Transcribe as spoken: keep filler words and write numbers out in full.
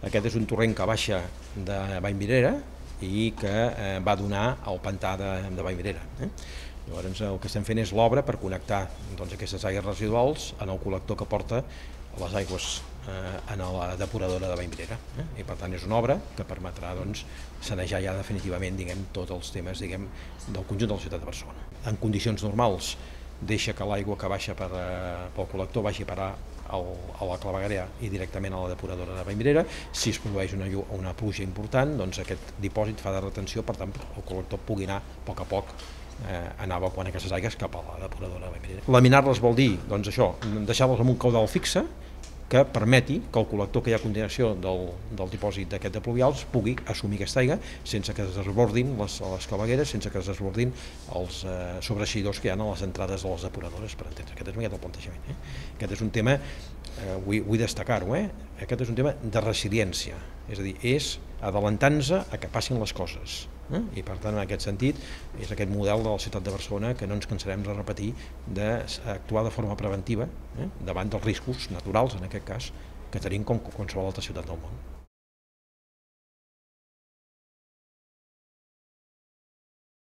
Aquest és un torrent que baixa de Vallvidrera i que eh, va donar al pantà de, de Vallvidrera. Eh? Llavors el que estem fent és l'obra per connectar doncs, aquestes aigües residuals en el col·lector que porta les aigües eh, en la depuradora de Vallvidrera. Eh? I per tant és una obra que permetrà doncs, sanejar ja definitivament diguem, tots els temes diguem, del conjunt de la ciutat de Barcelona. En condicions normals deixa que l'aigua que baixa per, eh, pel col·lector vagi a parar al, a la claveguera i directament a la depuradora de Vallvidrera. Si es produeix una, una pluja important, doncs aquest dipòsit fa de retenció, per tant el col·lector pugui anar a poc a poc eh, anar evacuant aquestes aigües cap a la depuradora de Vallvidrera. Laminar-les vol dir doncs això, deixar-les amb un caudal fixe que permeti que el col·lector que hi ha a continuació del, del dipòsit d'aquest de pluvials pugui assumir aquesta aigua sense que es desbordin les, les clavegueres, sense que es desbordin els eh, sobreeixidors que hi ha a les entrades de les depuradores, per entendre. Aquest és un, el plantejament. Eh? Aquest és un tema, eh, vull, vull destacar-ho, eh? Aquest és un tema de resiliència, és a dir, és adelantant-nos a que passin les coses. Eh? I per tant, en aquest sentit, és aquest model de la ciutat de Barcelona que no ens cansarem de repetir d'actuar de forma preventiva eh? davant dels riscos naturals, en aquest cas, que tenim com qualsevol altra ciutat del món.